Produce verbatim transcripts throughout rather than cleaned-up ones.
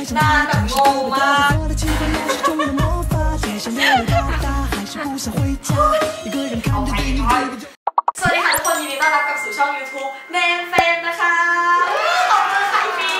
นานแบบงงมากสวัสดีค่ะทุกคนยินดีต้อนรับกลับสู่ช่อง ยูทูบ เนมเฟนนะคะขอบคุณค่ะพี่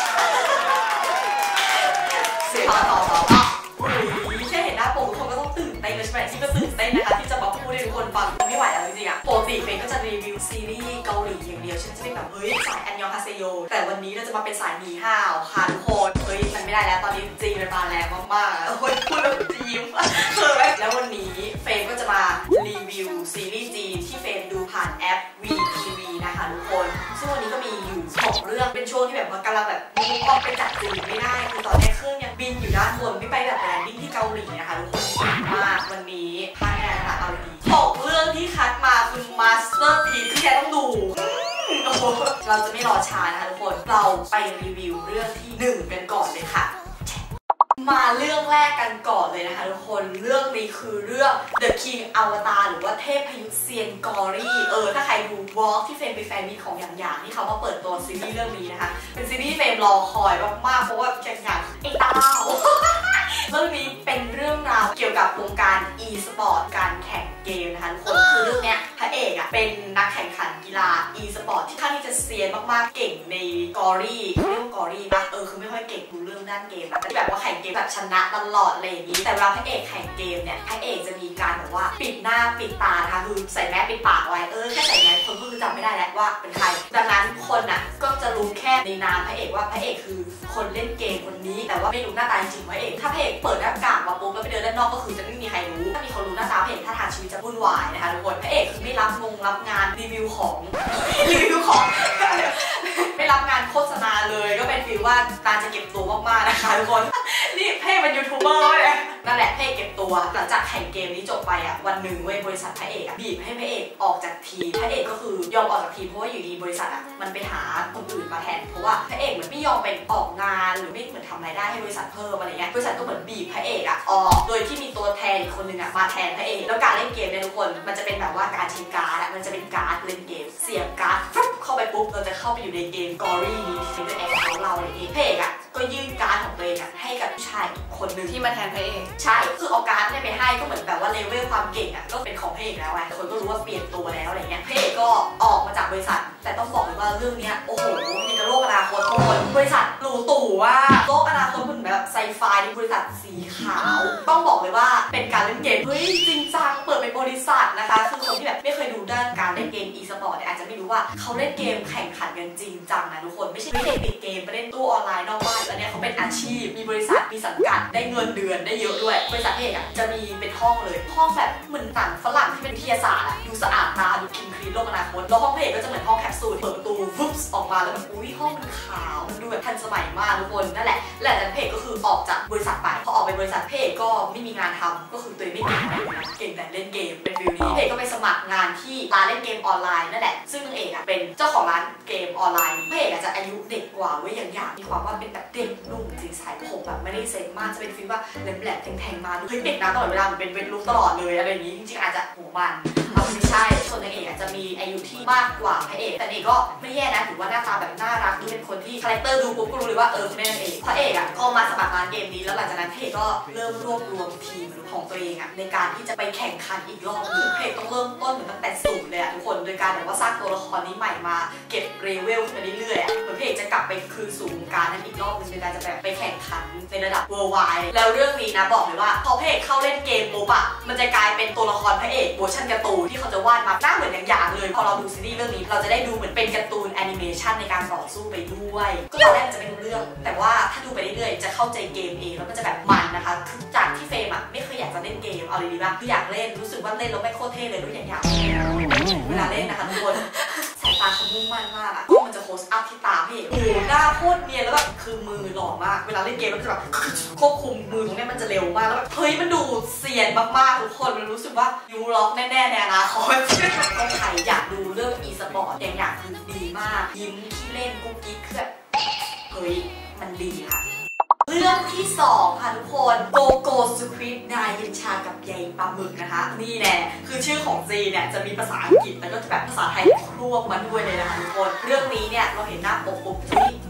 เสียงต่อต่อต่อต่อแค่เห็นหน้าโปรทุกคนก็ต้องตื่นเต้นเลยใช่ไหมที่ก็ตื่นเต้นนะคะที่จะมาพูดให้ทุกคนฟังไม่ไหวแล้วจริงๆอะปกติเฟนก็จะรีวิวซีรีส์เกาหลีอย่างเดียวฉันจะเป็นแบบเฮ้ยสายอันยองฮาเซโยแต่วันนี้เราจะมาเป็นสายหนีห่าวค่ะทุกคนเฮ้ยมันไม่ได้แล้วตอนนี้จีนมันมาแรงมากๆโอ้ยพูดแล้วจะยิ้มคือแล้ววันนี้เฟนก็จะมารีวิวซีรีส์จีนที่เฟนดูผ่านแอป วี ที วี นะคะทุกคนซึ่งวันนี้ก็มีอยู่สองเรื่องเป็นช่วงที่แบบว่ากำลังแบบมุ่งออกไปจัดจีนไม่ได้คือตอนนี้เครื่องยังบินอยู่ด้านบนไม่ไปแบบแลนดิ้งที่เกาหลีนะคะทุกคนมากวันนี้พลาดไม่ได้นะคะเอาดีหกเรื่องที่คัดมาคือมาสเตอร์พีซที่แกต้องดูเราจะไม่รอช้านะคะทุกคนเราไปรีวิวเรื่องที่หนึ่งกันก่อนเลยค่ะมาเรื่องแรกกันก่อนเลยนะคะทุกคนเรื่องนี้คือเรื่อง The King Avatar หรือว่าเทพยุทธเซียนกอรี่เออถ้าใครดูวอล์กที่เฟรมเป็นแฟนมีของอย่างอย่างที่เขามาเปิดตัวซีรีส์เรื่องนี้นะคะเป็นซีรีส์เฟรมรอคอยมากๆเพราะว่าอย่างอย่างไอ้เต้าเรื่องนี้เป็นเรื่องราวเกี่ยวกับวงการ e-sport การแข่งเกมนะคะทุกคนคือเรื่องนี้พระเอกอ่ะเป็นนักแข่งขันกีฬา e-sport ที่ค่อนข้างที่จะเซียนมากๆเก่งในกอรี่เรื่องกอรี่ปะเออคือไม่ค่อยเก่งดูเรื่องด้านเกมนะแต่แบบว่าแข่งเกมแบบชนะตลอดอะไรอย่างนี้แต่เวลาพระเอกแข่งเกมเนี่ยพระเอกจะมีการแบบว่าปิดหน้าปิดตานะคะคือใส่แมสปิดปากไว้เออแค่ใส่แมสคนก็คือจำไม่ได้แล้วว่าเป็นใครดังนั้นคนอ่ะก็จะรู้แค่ในนามพระเอกว่าพระเอกคือคนเล่นเกมคนนี้แต่ว่าไม่รู้หน้าตาจริงพระเอกถ้าพระเอกเปิดหน้ากากมาปุ๊บแล้วไปเดินด้านนอกก็คือจะไม่มีใครรู้ถ้ามีคนรู้หน้าตาพระเอกถ้าทางชีวิตจะวุ่นวายนะคะทุกคนพระเอกคือไม่รับงงรับงานรีวิวของรีวิวของไม่รับงานโฆษณาเลยก็เป็นฟีลว่าการจะเก็บตัวมากๆนะคะทุกคนนี่เพ่เป็นยูทูบเบอร์เลยนั่นแหละเพ่เก็บตัวหลังจากแข่งเกมนี้จบไปอ่ะวันหนึ่งเว้ยบริษัทพระเอกบีบให้พระเอกออกจากทีมพระเอกก็คือยอมออกจากทีมเพราะว่าอยู่ดีบริษัทอ่ะมันไปหาคนอื่นมาแทนเพราะว่าพระเอกเหมือนไม่ยอมไปออกงานหรือไม่เหมือนทำรายได้ให้บริษัทเพิ่มอะไรเงี้ยบริษัทก็เหมือนบีบพระเอกอ่ะออกโดยที่มีตัวแทนอีกคนนึงอ่ะมาแทนพระเอกแล้วการเล่นเกมเนี่ยทุกคนมันจะเป็นแบบว่าการใช้การ์ดอ่ะมันจะเป็นการ์ดเล่นเกมเสียบการ์ดเข้าไปปุ๊บเราจะเข้าไปอยู่ในเกมกอรี่นี้ในแอคเคาท์เราอะไรอย่างงี้พระเอกอ่ะก็ยื่นการ์ดของตัวเองอ่ะให้กับผู้ชายคนหนึ่งที่มาแทนพระเอกใช่คือเอาการ์ดเนี่ยไปให้ก็เหมือนแบบว่าเลเวลความเก่งอ่ะก็เป็นของพระเอกแล้วไงคนก็รู้ว่าเปลี่ยนตัวแล้วอะไรเงี้ยพระเอกก็ออกมาจากบริษัทแต่ต้องบอกเลยว่าเรื่องนี้โอ้โหนี่ก็โลกอนาคตทุกคนบริษัทหรูตู่ว่าโลกอนาคตมันแบบไซไฟในบริษัทสีขาวต้องบอกเลยว่าเป็นการเล่นเกมเฮ้ยจริงจังเปิดเป็นบริษัทนะคะคือคนที่แบบไม่เคยดูด้านการเล่นเกม e-sport เนี่ยอาจจะไม่รู้ว่าเขาเล่นเกมแข่งขันกันจริงจังนะทุกคนไม่ใช่ไม่ได้ติดเกมไปเล่นตู้ออนไลน์นอกบ้านแล้วเนี่ยเขาเป็นอาชีพมีบริษัทมีสังกัดได้เงินเดือนได้เยอะด้วยบริษัทเอกอ่ะจะมีเป็นห้องเลยห้องแบบเหมือนหนังฝรั่งที่เป็นวิทยาศาสตร์อ่ะดูสะอาดตาดูคลีนคลีนโลกอนาคตแล้วห้องพระเอกก็จะเหมือนห้องแคปซูลเปิดประตูฟุ๊บออกมาแล้วแบบอุ้ยห้องมันขาวมันดูแบบทันสมัยมากทุกคนนั่นแหละและจากพระเอกก็คือออกจากบริษัทไปพอออกไปบริษัทพระเอกก็ไม่มีงานทำก็คือตัวเองไม่เก่งอะไรนะเก่งแต่เล่นเกมเป็นฟิลนี้พระเอกก็ไปสมัครงานที่ร้านเล่นเกมออนไลน์นั่นแหละซึ่งนางเอกอ่ะเป็นเจ้าของร้านเกมออนไลน์พระเอกอาจจะอายุเด็กกว่าเว้ยอย่างอย่างมีความว่าเป็นแบบเด็กนุ่มสีใสผมแบบไม่ได้เซ็ตมากจะเป็นฟิลว่าแหลมๆแทงๆมาเฮ้ยเด็กนะตลอดเวลามันเป็นเวทลุกตลอดเลยอะไรอย่างนี้จริงๆอาจจะหัวมันเอาไม่ใช่ส่วนนางเอกอาจจะมีอายุที่มากกว่าพระเอกแต่นางเอกก็ไม่แย่นะถือว่าหน้าตาแบบน่ารักดูเป็นคนที่คาแรคเตอร์ดูปุ๊บก็รู้เลยว่าเออคนนี้นางเอกพระเอกอ่ะก็มาสมัครงานเกมนี้แล้วหลังจากนั้นพระเอกก็เริ่มรวบรวมทีมของตัวเองอ่ะในการที่จะไปแข่งขันอีกรอบนึงพระเอกต้องเริ่มต้นเหมือนตั้งแต่ศูนย์เลยอ่ะทุกคนโดยการแบบว่าสร้างตัวละครนี้ใหม่มาเก็บเลเวลขึ้นมาเรื่อยๆอ่ะเหมือนพระเอกจะกลับไปคืนสู่วงการนั้นอีกรอบนึงในการจะแบบไปแข่งขันในระดับ worldwide แล้วเรื่องนี้นะบอกเลยว่าพอพระเอกเข้าเล่นเกมปุ๊บอะมันจะกลายเป็นตัวละครพระเอกเวอร์ชันการ์ตูนที่เขาจะวาดมาหน้าเหมือนอย่างๆเลยพอเราดูซีรีส์เรื่องนี้เราจะได้ดูเหมือนเป็นการ์ตูนแอนิเมชันในการต่อสู้ไปด้วยก็ตอนแรกจะไม่รู้เรื่องแต่ว่าถ้าดูไปเรื่อยๆจะเข้าใจเกมเองแล้วมันจะแบบมันนะคะคือจากที่เฟรมอะไม่เคยอยากจะเล่นเกมเอาเลยดีป่ะคืออยากเล่นรู้สึกว่าเล่นแล้วไม่โคตรเท่เลยรู้อย่างอย่างเวลาเล่นนะคะทุกคนสายตาเขามุ่งมั่นมากอะก็มันจะโคสอัพที่ตาพระเอกโอ้โหหน้าโคตรเนียนแล้วแบบคือมือหล่อมากเวลาเล่นเกมมันจะแบบควบคุมมือตรงนี้มันจะเร็วมากแล้วแบบเฮ้ยมันดูเซียนมากๆทุกคนมันรู้สึกว่ายูล็อกแน่ๆในอนาคตก็ใครอยากดูเรื่อง e-sport อย่างอย่างคือดีมากยิ้มที่เล่นกุ๊กกิ๊กคือแบบเฮ้ยมันดีค่ะเรื่องที่สองค่ะทุกคนโกโก้สควิดนายเย็นชากับใยปลาหมึกนะคะนี่แน่คือชื่อของจีเนี่ยจะมีภาษาอังกฤษแล้วก็จะแบบภาษาไทยควบมาด้วยเลยนะคะทุกคนเรื่องนี้เนี่ยเราเห็นหน้าปกปุ๊บที่มันเนีย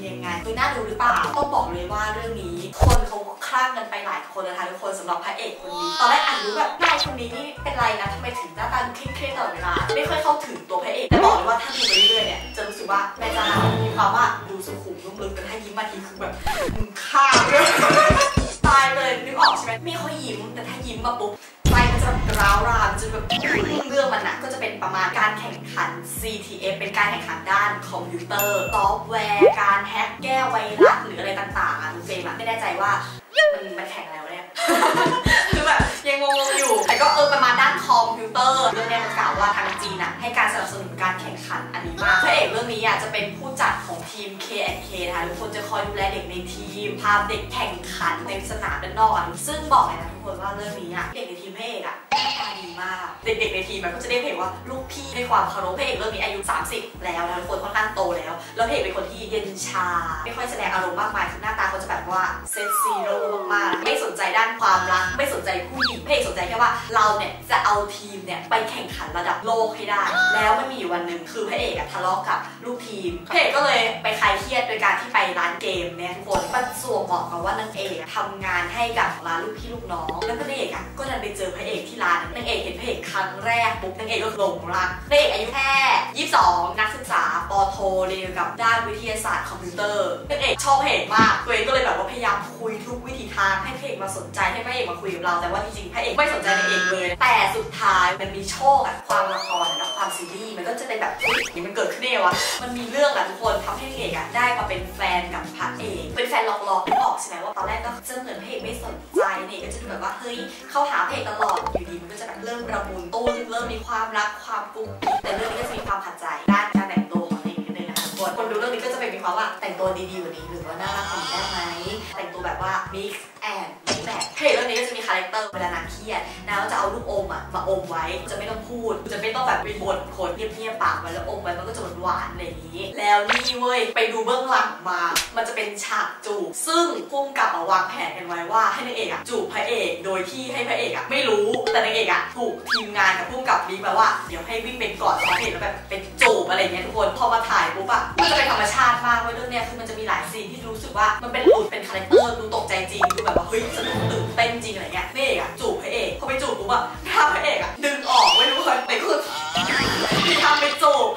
ยังไงคือน่าดูหรือเปล่าต้องบอกเลยว่าเรื่องนี้คนเขาคลั่งกันไปหลายคนนะคะทุกคนสำหรับพระเอกคนนี้ตอนแรกอ่านรู้แบบนายคนนี้นี่เป็นไรนะทำไมถึงหน้าตาเคร่งๆตลอดเวลาไม่ค่อยเข้าถึงตัวพระเอกแต่บอกเลยว่าถ้าดูไปเรื่อยๆเนี่ยจะรู้สึกว่าแม่จ้ามีความว่าดูสุขุมนุ่มลึกแต่ถ้ายิ้มมาทีคือแบบมึงฆ่าเลยตายเลยนึกออกใช่ไหมมีเขายิ้มแต่ถ้ายิ้มมาปุ๊บใจมันจะร้าวรานจะแบบเรื่องมันนะก็จะเป็นประมาณการแข่งขัน ซี ที เอฟ เป็นการแข่งขันด้านคอมพิวเตอร์ซอฟต์แวร์การแฮกแก้ไวรัสหรืออะไรต่างๆอ่ะทุกเฟรมอ่ะไม่แน่ใจว่ามันมันแข่งอะไรวะเนี่ยคือแบบยังงงๆอยู่แต่ก็เออประมาณด้านคอมพิวเตอร์เรื่องนี้มันกล่าวว่าทางจีนอ่ะให้การสนับสนุนการแข่งขันอันนี้มากพระเอกเรื่องนี้อ่ะจะเป็นผู้จัดของทีม เค แอนด์ เค นะคะทุกคนจะคอยดูแลเด็กในทีมพาเด็กแข่งขันในสนามด้านนอกอ่ะซึ่งบอกเลยนะทุกคนว่าเรื่องนี้อ่ะเด็กในทีมพระเอกอ่ะหน้าตาดีมากเด็กๆในทีมมันก็จะได้เห็นว่าลูกพี่ในความเคารพพระเอกเรื่องนี้อายุสามสิบแล้วนะทุกคนค่อนข้างโตแล้วแล้วพระเอกเป็นคนที่เย็นชาไม่ค่อยแสดงอารมณ์มากมายคือหน้าตาเขาจะแบบว่าเซตซีโร่มากๆไม่สนใจด้านความรักไม่สนใจผู้หญิงพระเอกสนใจแค่ว่าเราเนี่ยจะเอาทีมเนี่ยไปแข่งขันระดับโลกให้ได้แล้วมันมีอยู่วันหนึ่งคือพระเอกอะทะเลาะกับลูกทีมพระเอกก็เลยไปคลายเครียดโดยการที่ไปร้านเกมเนี่ยทุกคนมันสวมเหมาะกับว่านางเอกทำงานให้กับร้านลูกพี่ลูกน้องแล้วพระเอกอะก็ดันไปเจอพระเอกที่ร้านนางเอกเห็นพระเอกครั้งแรกปุ๊บนางเอกก็หลงรักพระเอกอายุแค่ยี่สิบสองนักศึกษาป.โทเรียนกับด้านวิทยาศาสตร์คอมพิวเตอร์นางเอกชอบพระเอกมากตัวเองก็เลยแบบว่าพยายามคุยทุกวิธีทางให้พระเอกมาสนใจให้พระเอกมาคุยกับเราแต่ว่าจริงๆพระเอกไม่สนใจนางเอกเลยแต่สุดท้ายมันมีโชคอะความละครและความซีรีส์มันก็จะเป็นแบบนี่มันเกิดขึ้นได้วะมันมีเรื่องอะทุกคนทำให้นางเอกอะได้มาเป็นแฟนกับพระเอกเป็นแฟนหลอกๆไม่ออกใช่ไหมว่าตอนแรกก็จะเหมือนพระเอกไม่สนใจนางเอกก็จะดูแบบว่าเฮ้ยเข้าหาพระเอกตลอดอยู่ดีมันก็จะแบบเริ่มระมุนตู้เริ่มมีความรักความกุ๊กกิ๊กแต่เรื่องนี้ก็จะมีความขัดใจด้านการแต่งตัวของนางเอกนิดนึงนะคะคนคนดูเรื่องนี้ก็จะเป็นมีความว่าแต่งตัวดีๆกว่านี้หรือว่าน่ารักกว่านี้ได้ไหมแต่งตัวแบบว่า mix and แบบเพจเรื่องนี้ก็จะมีคาแรคเตอร์เวลานางเครียดนางก็จะเอาลูกอมอ่ะมาอมไว้จะไม่ต้องพูดจะไม่ต้องแบบไปบ่นคนเงียบๆปากไว้แล้วอมไว้มันก็จะหวานๆอะไรอย่างนี้แล้วนี่เว้ยไปดูเบื้องหลังมามันจะเป็นฉากจูบซึ่งพุ่งกับวางแผนกันไว้ว่าให้นางเอกอ่ะจูบพระเอกโดยที่ให้พระเอกอ่ะไม่รู้แต่นางเอกอ่ะถูกทีมงานกับพุ่งกับบีบมาว่าเดี๋ยวให้วิ่งเป็นกอดพระเอกแล้วแบบเป็นจูบอะไรเงี้ยทุกคนพอมาถ่ายปุ๊บอ่ะมันจะเป็นธรรมชาติมากเว้ยเรื่องเนี้ยคือมันจะมีหลายซีนที่รู้สึกว่ามันเป็นหลุดเป็นคาแรคเตอร์ดูตกใจจริงดูแบบว่าเฮ้ยสนุกตื่นเต้นจริงอะไรเงี้ยพระเอกอะจูบพระเอกพอไปจูบปุ๊บอะถ้าพระเอกอะดึงออกไม่รู้เลยแต่คือที่ทำไปจูบ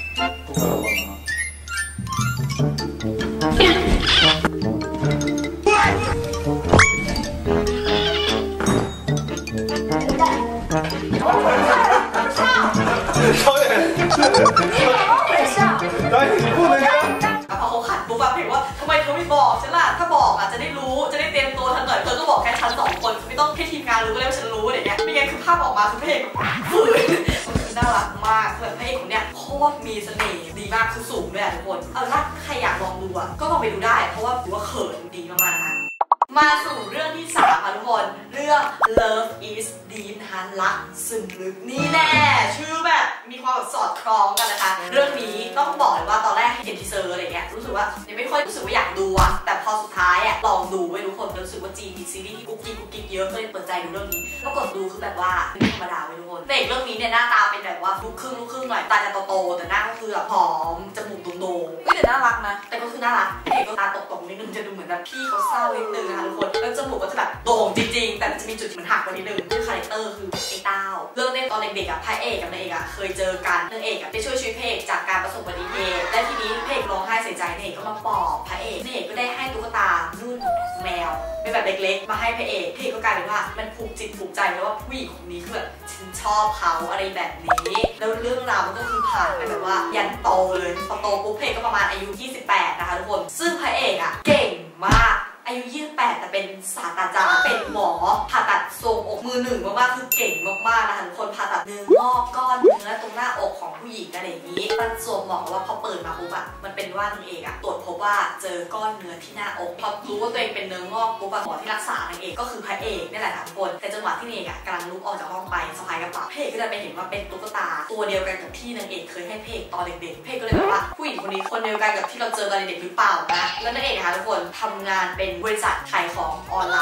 พอเขาขัดปุ๊บอะเพกว่าทำไมเธอไม่บอกฉันล่ะถ้าบอกอะจะได้รู้จะได้เตรียมตัวทันหน่อยเธอก็บอกแค่ฉันสองคนไม่ต้องให้ทีมงานรู้ก็เลยว่าฉันรู้อะไรเงี้ยไม่งั้นคือภาพออกมาคือพระเอกฝืนมันคือน่ารักมากแบบพระเอกคนเนี้ยโคตรมีเสน่ห์ดีมากคือสูงด้วยอะทุกคนเอาล่ะใครอยากลองดูอะก็ลองไปดูได้เพราะว่าถือว่าเขินดีมากๆนะมาสู่เรื่องที่สามค่ะทุกคนเรื่อง Love is Deep นะคะรักซึมลึกนี่แน่ชื่อแบบมีความแบบสอดคล้องกันนะคะเรื่องนี้ต้องบอกเลยว่าตอนแรกเห็นทีเซอร์อะไรเงี้ยรู้สึกว่ายังไม่ค่อยรู้สึกว่าอยากดูอะแต่พอสุดท้ายอะลองดูไว้ทุกคนรู้สึกว่าจีนมีซีรีส์ที่กุ๊กกิ๊กกุ๊กกิ๊กเยอะเลยเปิดใจดูเรื่องนี้แล้วกดดูคือแบบว่าไม่ธรรมดาไว้ทุกคนเด็กเรื่องนี้เนี่ยหน้าตาเป็นแบบว่าลูกครึ่งลูกครึ่งหน่อยตาจะโตๆแต่หน้าก็คือแบบผอมจมูกโด่งๆไม่แต่น่ารักนะแต่ก็คือน่ารักเด็กก็ตาตกๆนิดนึงจะดูเหมือนแบบพี่เขาเศร้านิดนึงนะคะทุกคนแล้วจมูกก็จะแบบโด่งจริงๆแต่มันจะมีจุดที่มันหักกว่านิดนึงคือคาแรคเตอร์คือไอ้เต้าเรื่องเล่นตอนเด็กๆอะพระเอกกับนางเอกอะเคยเจอกันนางเอกอะไปช่วยชีวิตพระเอกจากการประสบอุบัติเหตุและทีนี้พระเอกร้องไห้เสียใจนางเอกก็มาปลอบพระเอกนางเอกก็ได้ให้ตุ๊กตารุ่นแมวเป็นแบบเล็กๆมาให้พระเอกพระเอกก็กลายเป็นว่ามันผูกจิตผูกใจแล้วว่าผู้หญิงคนนี้คือแบบฉันชอบเขาอะไรแบบนี้แล้วเรื่องราวมันก็คือผ่านไปแบบว่ายันโตเลยพอโตปุ๊บพระเอกก็ประมาณอายุยี่สิบแปดนะคะทุกคนซึ่งพระเอกอะเก่งมากอายุยี่สิบแปดแต่เป็นศาสตราจารย์เป็นหมอผ่าตัดทรวงอกมือหนึ่งมากๆคือเก่งมากๆนะคะทุกคนผ่าตัดเนื้องอกก้อนเนื้อตรงหน้าอกของผู้หญิงอะไรอย่างนี้มันสวมหมอว่าพอเปิดมาปุ๊บอะมันเป็นว่านางเอกอะตรวจพบว่าเจอก้อนเนื้อที่หน้าอกพอรู้ว่าตัวเองเป็นเนื้องอกปุ๊บหมอที่รักษานางเอกก็คือพระเอกนี่แหละทุกคนแต่จังหวะที่นางเอกอะกำลังลุกออกจากห้องไปสะพายกระเป๋าพระเอกก็จะไปเห็นว่าเป็นตุ๊กตาตัวเดียวกันกับที่นางเอกเคยให้พระเอกตอนเด็กๆพระเอกก็เลยบอกว่าผู้หญิงคนนี้คนเดียวกันกับที่เราเจอตอนเด็กหรือเปล่านะแล้วนางเอกนะคะทุกคนทำงานเป็นบริษัทขายของออนไล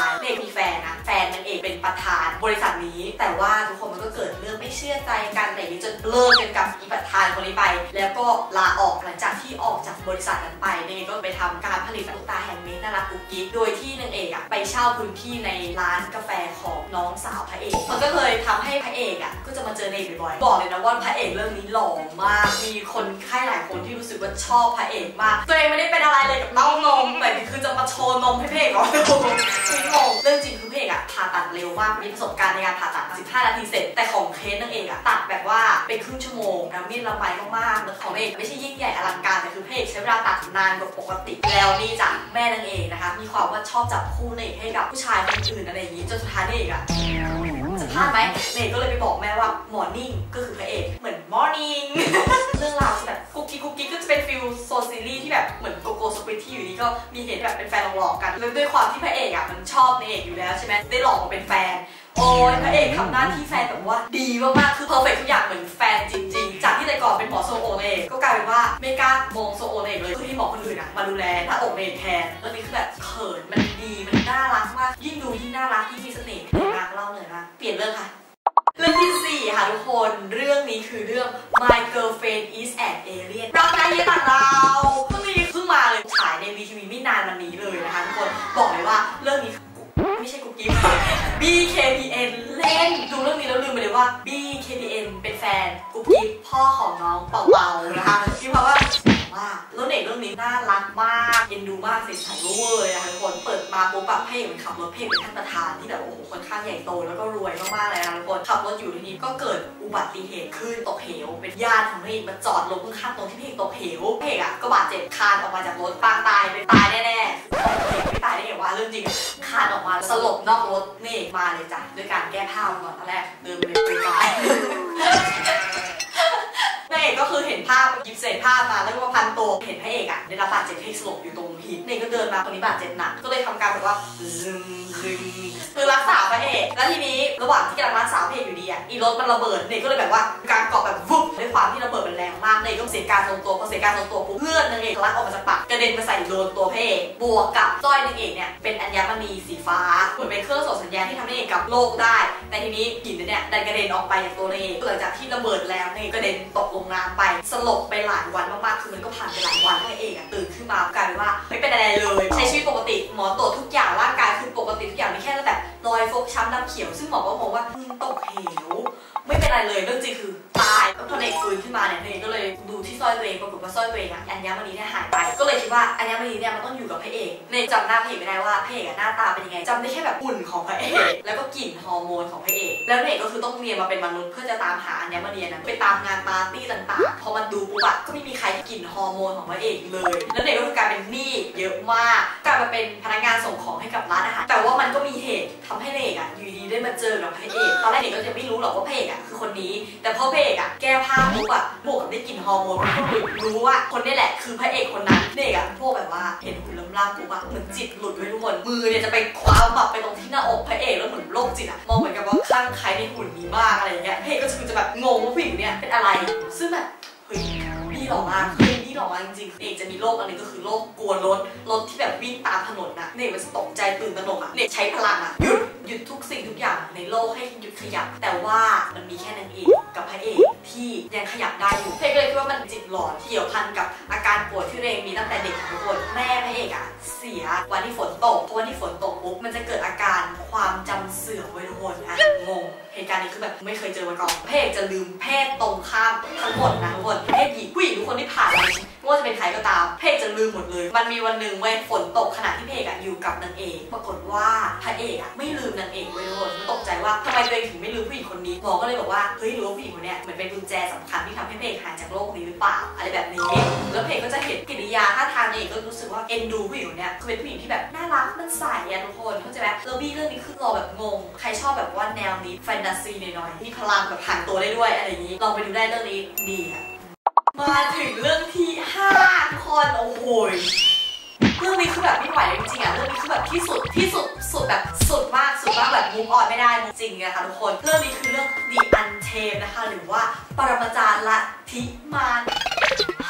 ายนางเอกมีแฟนนะแฟนนางเอกเป็นประธานบริษัทนี้แต่ว่าทุกคนมันก็เกิดเรื่องไม่เชื่อใจกันแต่นี้จนเลิกกันกับอีประธานคนนี้ไปแล้วก็ลาออกหลังจากที่ออกจากบริษัทนั้นไปนางเอกก็ไปทำการผลิตตุ๊กตาแฮนด์เมดน่ารักกุ๊กกิ๊กโดยที่นางเอกอะไปเช่าพื้นที่ในร้านกาแฟของน้องสาวพระเอกมันก็เลยทำให้พระเอกอะก็จะมาเจอนางเอกบ่อยๆบอกเลยนะว่าพระเอกเรื่องนี้หล่อมากมีคนใครหลายคนที่รู้สึกว่าชอบพระเอกมากตัวเองไม่ได้เป็นอะไรเลยกับเต้านมแต่คือจะมาโชว์นมให้พระเอกเหรอคืองงเรื่องจริงคือพระเอกอะผ่าตัดเร็วมากมีประสบการณ์ในการผ่าตัดสิบห้านาทีเสร็จแต่ของเคสนางเอกอะตัดแบบว่าเป็นครึ่งชั่วโมงแล้วมีดละไมมากๆแล้วของนางเอกไม่ใช่ยิ่งใหญ่อลังการแต่คือพระเอกใช้เวลาตัดนานกว่าปกติแล้วนี่จ้ะแม่นางเอกนะคะมีความว่าชอบจับคู่นางเอกให้กับผู้ชายคนอื่นอะไรอย่างนี้จนสุดท้ายนางเอกอะจะพลาดไหมนางเอกก็เลยไปบอกแม่ว่า morning ก็คือพระเอกเหมือน morning เรื่องราวแบบกุ๊กกิ๊กกุ๊กกิ๊กก็จะเป็นฟิลโซซีรีส์ที่แบบเหมือนโกโก้สควิตที่อยู่นี่ก็มีเหตุแบบเป็นแฟนหลอกกันแล้วด้วยความที่พระเอกอะมันชอบนางเอกอยู่แล้วใช่ไหมได้หลอกมาเป็นแฟนโอ้ยพระเอกทำหน้าที่แฟนแบบว่าดีมากๆคือเพอร์เฟคทุกอย่างเหมือนแฟนจริงๆจากที่แต่ก่อนเป็นหมอโซโอเองก็กลายเป็นว่าไม่กล้ามองโซโอเองเลยคือที่หมอคนอื่นอะมาดูแลหน้าอกเองแทนแล้วนี่คือแบบเขินมันดีมันน่ารักมากยิ่งดูยิ่งน่ารักยิ่งมีเสน่ห์มากเล่าเลยนะเปลี่ยนเรื่องค่ะเรื่องที่สี่ค่ะทุกคนเรื่องนี้คือเรื่อง My Girlfriend is an Alien รักนายเยต่างดาวเพิ่งมีเพิ่งมาเลยฉายใน วี ที วี ไม่นานวันนี้เลยนะคะทุกคนบอกเลยว่าเรื่องนี้ไม่ใช่กุ๊กกิ๊ก บี เค พี เอ็น เล่นดูเรื่องนี้แล้วลืมไปเลยว่า บี เค พี เอ็น เป็นแฟนกุ๊กกิ๊กพ่อของน้องเป่าเป่านะคะที่เพราะว่าว่าแล้วเด็กเรื่องนี้น่ารักมากเอ็นดูมากใส่ๆเวอร์เลยนะคะทุกคนเปิดมาปุ๊บแบบเพจมันขับรถเพจเป็นท่านประธานที่แบบโอ้โหค่อนข้างใหญ่โตแล้วก็รวยมากๆเลยนะทุกคนขับรถอยู่ทีนี้ก็เกิดอุบัติเหตุขึ้นตกเหวเป็นญาติของพระเอกมาจอดรถข้างๆตรงที่พระเอกตกเหวพระเอกอ่ะก็บาดเจ็บคานออกมาจากรถปางตายไปตายแน่ๆไม่ตายได้ไงวะเรื่องจริงคานออกมาสลบนอกรถเมฆมาเลยจ้ะด้วยการแก้ผ้าก่อนตอนแรกเดินไปเลยไปกายนางเอกก็คือเห็นภาพหยิบเศษผ้ามาแล้วก็พันตัวเห็นพระเอกอ่ะได้รับบาดเจ็บที่สลบอยู่ตรงพีนางเอกก็เดินมาคนนี้บาดเจ็บหนักก็เลยทำการแบบว่าซึมซึมคือรักษาพระเอกแล้วทีนี้ระหว่างที่กำลังรักษาพระเอกอยู่ดีอ่ะอีรถมันระเบิดนางเอกก็เลยแบบว่าการเกาะแบบวุบด้วยความที่ระเบิดมันแรงมากนางเอกก็เสียการทรงตัวพอเสียการทรงตัวปุ๊บเลือดนางเอกทะลักออกมาจากปากกระเด็นไปใส่โดนตัวพระเอกบวกกับสร้อยนางเอกเนี่ยเป็นอัญมณีสีฟ้าเหมือนเป็นเครื่องส่งสัญญาณที่ทำให้นางเอกกับโลกได้แต่ทีนี้หินเนี่ยดันกระเด็นออกไปจากตัวนางเอกหลังจากที่ระเบิดแล้วนางเอกกระเด็นตกลงน้ำไปสลบไปหลายวันมากๆคือมันก็ผ่านไปหลายวันพระเอกตื่นขึ้นมากลายเป็นว่าไม่เป็นอะไรเลยใช้ชีวิตปกติหมอตรวจทุกอย่างร่างกายคือปกติทุกอย่างมีแค่แบบรอยฟกช้ำดำเขียวซึ่งหมอก็บอกว่าตกเหวไม่เป็นอะไรเลยเรื่องจริงคือตายแล้วพอเด็กฟื้นขึ้นมาเนี่ยเด็กก็เลยดูที่สร้อยตัวเองปรากฏว่าสร้อยตัวเองอะอัญมณีเนี่ยหายไปก็เลยคิดว่าอัญมณีเนี่ยมันต้องอยู่กับพระเอกเนยจำหน้าพระเอกไม่ได้ว่าพระเอกหน้าตาเป็นยังไงจำได้แค่แบบหุ่นของพระเอกแล้วก็กลิ่นฮอร์โมนของพระเอกแล้วพระเอกก็คือต้องเรียนมาเป็นมนุษย์เพื่อจะตามหาอัญมณีนั้นไปตามงานปาร์ตี้ต่างๆพอมันดูปุ๊บอะก็ไม่มีใครกลิ่นฮอร์โมนของพระเอกเลยแล้วเด็กก็คือกลายเป็นหนี้เยอะมากกลายมาเป็นพนักงานส่งของให้กับร้านอาหารแต่ว่ามันก็มีเหตุทำให้เด็กอะอยู่ดีได้มาเจอกับพระเอกตอนแรกเด็กก็จะไม่รู้หรอกว่าพระเอกอะคือคนนี้แต่พอพระเอกอะแก้ผ้าปุ๊บอะบวกกับได้กลิ่นฮอร์โมนรู้ว่าคนนี้แหละคือพระเอกคนนั้นเด็กอะพวกแบบว่าเห็นหุ่นล้ำล่ำปุ๊บอะเหมือนจิตหลุดไปทุกคนมือเนี่ยจะไปคว้าแบบไปตรงที่หน้าอกพระเอกแล้วเหมือนโรคจิตอะมองเหมือนกับว่าข้างใครในหุ่นนี้มากอะไรเงี้ยพระเอกก็คือจะแบบงงว่าผู้หญิงเนี่ยเป็นอะไรซึ่งแบบเฮ้ยนี่หล่อมากเฮ้ยนี่หล่อมากจริงๆเอกจะมีโรคอันนึงก็คือโรคกลัวรถรถที่แบบวิ่งตามถนนนะเนกมันตกใจตื่นตระหนกอะเนกใช้พลังอะหยุดหยุดทุกสิ่งทุกอย่างในโลกให้หยุดขยับแต่ว่ามันมีแค่นางเอกกับพระเอกที่ยังขยับได้อยู่เพก็เลยคิดว่ามันจิตหลอนเกี่ยวพันกับอาการป่วยที่เรงมีตั้งแต่เด็กทุกคนแม่พระเอกอะเสียวันที่ฝนตกเพราะวันที่ฝนตกปุ๊บมันจะเกิดอาการความจำเสื่อมไว้ทุกคนนะงงเหตุการณ์นี้คือแบบไม่เคยเจอมาก่อนพระเอกจะลืมเพศตรงข้ามทั้งหมดนะทุกคนเพศหญิงผู้หญิงทุกคนที่ผ่านมาไม่ว่าจะเป็นใครก็ตามพระเอกจะลืมหมดเลยมันมีวันหนึ่งเว้ยฝนตกขณะที่พระเอกอะอยู่กับนางเอกปรากฏว่าพระเอกอะไม่ลืมนางเอกเว้ยทุกคนตกใจว่าทำไมตัวเองถึงไม่ลืมผู้หญิงคนนี้หมอก็เลยบอกว่าเฮ้ยหรือว่าผู้หญิงคนนี้เหมือนเป็นกุญแจสำคัญที่ทำให้พระเอกหายจากโลกนี้หรือเปล่าอะไรแบบนี้แล้วพระเอกก็จะเห็นกิริยาท่าทางนางเอกก็รู้สึกว่าเอ็นดูผู้หญิงคนนี้คือเป็นผู้หญิงที่แบบน่ารักมันใสอะทุกคนเข้าใจไหมแล้วบี้เรื่องนี้คือรอแบบงงใครชอบแบบว่าแนวนี้แฟนตาซีหน่อยๆมีพลังแบบผ่านตัวได้ด้วยอะไรอย่างนี้ลองไปดูได้เรื่องนี้ดีค่ะมาถึงเรื่องที่ห้าทุกคนโอ้โหเรื่องนี้คือแบบไม่ไหวจริงๆอ่ะเรื่องนี้คือแบบที่สุดที่สุดสุดแบบสุดมากสุดมากแบบมูฟออนไม่ได้จริงนะคะทุกคนเรื่องนี้คือเรื่อง The Untamed นะคะหรือว่าปรมาจารย์ลัทธิมาร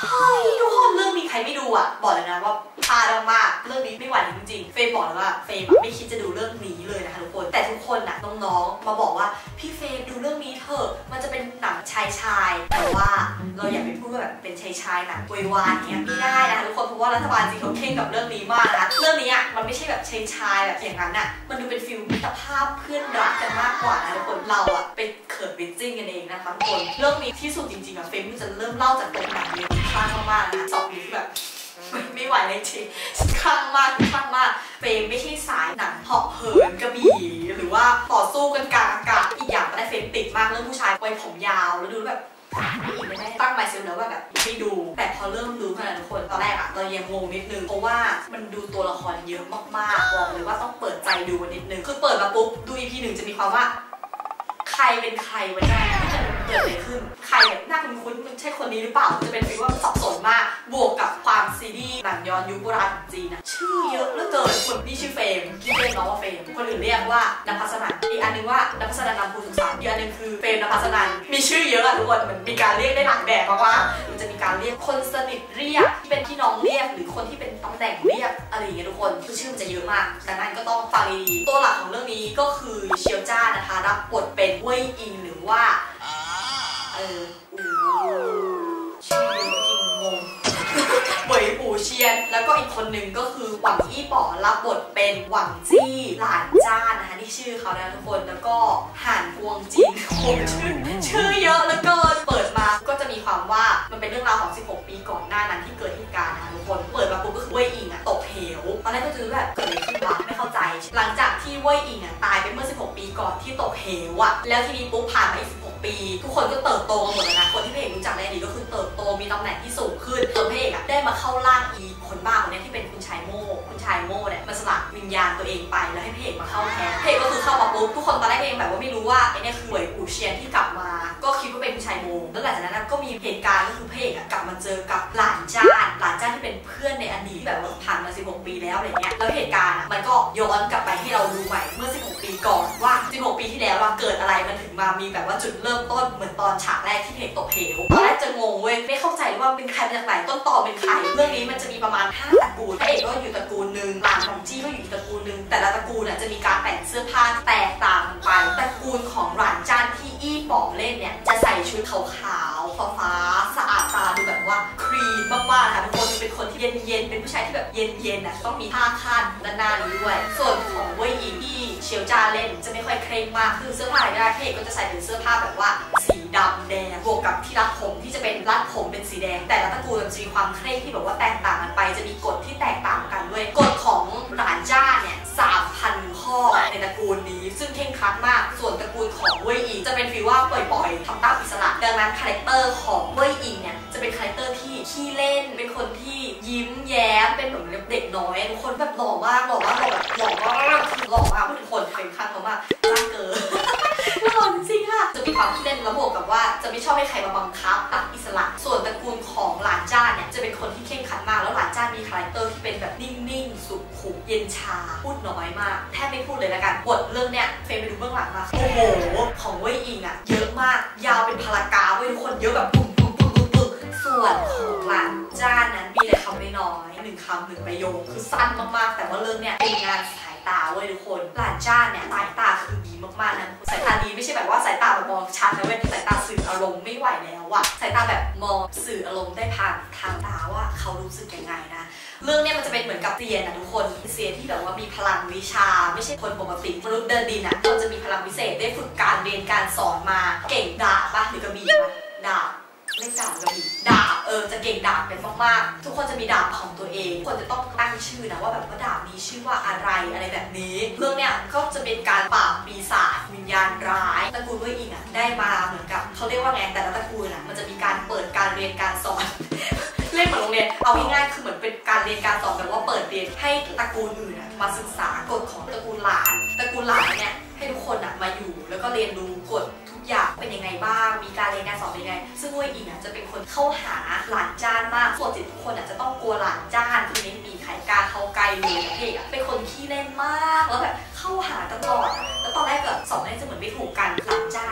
เฮ้ยทุกคนเรื่องนี้ใครไม่ดูอ่ะบอกเลยนะว่าพลาดมากเรื่องนี้ไม่ไหวจริงๆเฟย์บอกเลยว่าเฟย์ไม่คิดจะดูเรื่องนี้เลยนะคะทุกคนแต่ทุกคนน่ะน้องๆมาบอกว่าพี่เฟย์ดูเรื่องนี้เถอะมันจะเป็นหนังชายชายแต่ว่าเราอย่าไปพูดว่าแบบเป็นชายชายหนังวายวายเงี้ยไม่ได้นะคะทุกคนเพราะว่ารัฐบาลจีนเขาเข่งกับเรื่องนี้มากนะเรื่องนี้อ่ะมันไม่ใช่แบบชายชายแบบอย่างนั้นน่ะมันดูเป็นฟิลมิตรภาพเพื่อนรักกันมากกว่านะทุกคนเราอ่ะเป็นเขินเป็นจิ้งกันเองนะคะทุกคนเรื่องนี้ที่สุดจริงๆอ่ะเฟย์จะเริ่มเล่าจากตรงหนังเลยคลั่งมากๆนะสองปีที่แบบไม่ไหวเลยจริงคลั่งมากคลั่งมากเฟย์ไม่ใช่สายหนังเหาะเหินกระบี่หรือว่าต่อสู้กันกลางอากาศอีกอย่างก็ได้เฟย์ติดมากเรื่องผู้ชายไว้ผมยาวแล้วดูแบบไม่อินไม่ได้ตั้งไมเซ็ลแล้วว่าแบบไม่ดูแต่พอเริ่มดูขนาดทุกคนตอนแรกอะเรายังงงนิดนึงเพราะว่ามันดูตัวละครเยอะมากๆบอกเลยว่าต้องเปิดใจดูนิดนึงคือเปิดมาปุ๊บดู อี พี หนึ่งจะมีความว่าใครเป็นใครวะเนี่ยเกิดอะไรขึ้นใครแบบหน้าคุ้นๆมันใช่คนนี้หรือเปล่าจะเป็นฟีลว่าสับสนมากบวกกับความซีรีส์หนังย้อนยุคโบราณของจีนนะชื่อเยอะเหลือเกินคนนี่ชื่อเฟมที่เรียกน้องว่าเฟมคนอื่นเรียกว่านภัสนันอีกอันนึงว่านภัสนันนำภูสุขสารอีกอันนึงคือเฟมนภัสนันมีชื่อเยอะอะทุกคนมันมีการเรียกได้หลายแบบมากว่ามันจะมีการเรียกคนสนิทเรียกที่เป็นพี่น้องเรียกหรือคนที่เป็นตำแหน่งเรียกอะไรอย่างเงี้ยทุกคนคือชื่อมันจะเยอะมากดังนั้นก็ต้องฟังดีๆตัวหลักของเรื่องนี้ก็คือเชียวจ้านะคะรับบทเป็นเว่ยอิงหรือว่าเอออูชื่อจริงงงเหมยปูเชียนแล้วก็อีกคนหนึ่งก็คือหวังอี้ป๋อรับบทเป็นหวังจี้หลานจ้านะคะที่ชื่อเขานะทุกคนแล้วก็ห่านพวงจินโอ้ชื่อชื่อเยอะแล้วก็เปิดมาก็จะมีความว่ามันเป็นเรื่องราวของสิบหกปีก่อนหน้านั้นที่เกิดเหตุการณ์นะคะทุกคนเปิดมาปุ๊บก็คือเว่ยอิงอะตกเหวตอนแรกก็จะแบบเกิดอะไรขึ้นวะไม่เข้าใจหลังจากที่เว่ยอิงอะตายไปเมื่อสิบหกปีก่อนที่ตกเหวอะแล้วทีนี้ปุ๊บผ่านมาอีกสิบหกปีทุกคนก็เติบโตกันหมดแล้วนะคนที่พระเอกรู้จักในอดีตก็คือเติบโตมีตำแหน่งที่สูงขึ้นตัวพระเอกอะได้มาเข้าร่างอีคนบ้าคนนี้ที่เป็นคุณชายโม่คุณชายโม่เนี่ยมันสละวิญญาณตัวเองไปแล้วให้พระเอกมาเข้าแทนพระเอกก็คือเข้ามาปุ๊บทุกคนตอนแรกเองแบบว่าไม่รู้ว่าไอ้นี่คือเหวยอู่เชียนที่กลับมาก็คิดว่าเป็นคุณชายโม่แล้วหลังจากนั้นก็มีเหตุการณ์ก็คือพระเอกกลับมาเจอกับหลานจ้านหลานจ้านที่เป็นเพื่อนในอดีตแบบว่าผ่านมาสิบหกปีแล้วอะไรเงี้ยแล้วเหตุการณ์มันก็ย้อนกลับไปให้เราดูใหม่เมื่อสิบหกปีก่อนว่าสิบหกปีที่แล้วว่าเกิดอะไรมันถึงมามีแบบว่าจุดเริ่มต้นเหมือนตอนฉากแรกที่พระเอกตกเหวตอนแรกจะงงเว้ยไม่เข้าใจว่าเป็นใครมาจากไหนต้นตอเป็นใครเรื่องนี้มันจะมีประมาณห้าตระกูลพระเอกก็อยู่ตระกูลหนึ่งหลานของจี้ก็อยู่อีกตระกูลหนึ่งแต่ละตระกูลน่ะจะมีการแต่งเสื้อผ้าแตกต่างกันไปตระกูลของหลานจ้านที่อี้ป๋องเล่นเนี่ยจะใส่ชุดขาวๆฟ้าๆสะอาดตาดูแบบว่าครีมมากๆนะคะทุกคนเป็นคนที่เย็นๆเป็นผู้ชายที่แบบเย็นๆน่ะต้องมีผ้าคาดด้านหน้านี้ด้วยส่วนของเว่ยอิงที่เชียวจ้าเล่นจะไม่ค่อยเคร่งมากคือเสื้อผ้าอะไรก็ได้พระเอกก็จะใส่เป็นเสื้อผ้าแบบว่าสีดำแดงบวกกับที่รัดผมที่จะเป็นรัดผมเป็นสีแดงแต่ละตระกูลจะมีความเคร่งที่แบบว่าแตกต่างกันไปจะมีกฎที่แตกต่างกันด้วยกฎของหลานจ้าเนี่ยสามพันข้อในตระกูลนี้ซึ่งเคร่งครัดมากส่วนตระกูลของเว่ยอิงจะเป็นฟีลว่าปล่อยๆทำตามอิสระดังนั้นคาแรคเตอร์ของเว่ยอิงเนี่ยจะเป็นคาแรคเตอร์ที่ขี้เล่นเป็นคนที่ยิ้มแย้มเป็นเหมือนเด็กน้อยทุกคนแบบหล่อมากหล่อมากหล่อแบบหล่อมากหล่อมากทุกคนเป็นข้างเขามากจ้าเกินหล่อจริงๆค่ะจะมีความขี้เล่นระบบกับว่าจะไม่ชอบให้ใครมาบังคับตัดอิสระส่วนตระกูลของหลานจ้าเนี่ยจะเป็นคนที่เคร่งครัดมากแล้วหลานจ้ามีคาแรคเตอร์ที่เป็นแบบนิ่งๆสุขุมเย็นชาพูดน้อยมากแทบไม่พูดเลยละกันบทเรื่องเนี้ยเฟย์ไปดูเบื้องหลังมาโอ้โหของเว่ยอิงอ่ะเยอะมากยาวเป็นพารากราฟเว้ยทุกคนเยอะแบบปุ๊บปุ๊บปุ๊บปุ๊บปุ๊บส่วนของหลานจ้านั้นมีแต่คำน้อยหนึ่งคำหนึ่งประโยคคือสั้นมากๆแต่ว่าเรื่องเนี้ยเป็นงานสายตาเว้ยทุกคนหลานจ้าเนี่ยสายตาคือดีมากๆนะสายตาดีไม่ใช่แบบว่าสายตาแบบมองชัดนะเว้ยสายตาสื่ออารมณ์ไม่ไหวแล้วอะสายตาแบบมองสื่ออารมณ์ได้ผ่านทางตาว่าเขารู้สึกยังไงนะเรื่องเนี้ยมันจะเป็นเหมือนกับเซียนนะทุกคนเซียนที่แบบว่ามีพลังวิชาไม่ใช่คนปกติมนุษย์เดินดินอะเราจะมีพลังพิเศษได้ฝึกการเรียนการสอนมาเก่งดาบปะหรือกระบี่ปะดาบไม่ดาบกระบี่ดาบเออจะเก่งดาบเป็นมากๆทุกคนจะมีดาบของตัวเองทุกคนจะต้องตั้งชื่อนะว่าแบบว่าดาบนี้ชื่อว่าอะไรอะไรแบบนี้เรื่องเนี้ยก็จะเป็นการปราบปีศาจวิญญาณร้ายตระกูลเว่ยอิงอ่ะได้มาเหมือนกับเขาเรียกว่าไงแต่ละตระกูลอ่ะมันจะมีการเปิดการเรียนการสอน เล่นเหมือนโรงเรียนเอาง่ายๆคือเหมือนเป็นการเรียนการสอนแบบว่าเปิดเรียนให้ตระกูลอื่นอ่ะมาศึกษากฎของตระกูลหลานตระกูลหลานเนี่ยให้ทุกคนอ่ะมาอยู่แล้วก็เรียนรู้กฎอยากเป็นยังไงบ้างมีการเรียนการสอนเป็นยังไงซึ่งเว่ยอิงอ่ะจะเป็นคนเข้าหาหลานจ้านมากส่วนจิตทุกคนอ่ะจะต้องกลัวหลานจ้านคือไม่มีใครกล้าเข้าใกล้เลยเด็กอ่ะเป็นคนขี้เล่นมากแล้วแบบเข้าหาตลอดแล้วตอนแรกก็สองนี่จะเหมือนไม่ถูกกันหลานจ้านอ่ะไม่